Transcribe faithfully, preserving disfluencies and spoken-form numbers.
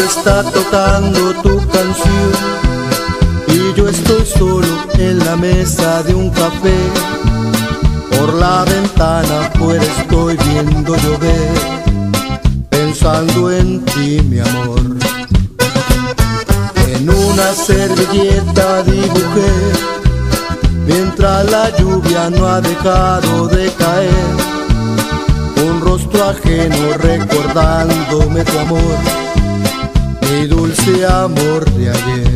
radio está tocando tu canción y yo estoy solo en la mesa de un café. Por la ventana afuera estoy viendo llover, pensando en ti, mi amor. En una servilleta dibujé, mientras la lluvia no ha dejado de caer, un rostro ajeno recordándome tu amor, mi dulce amor de ayer.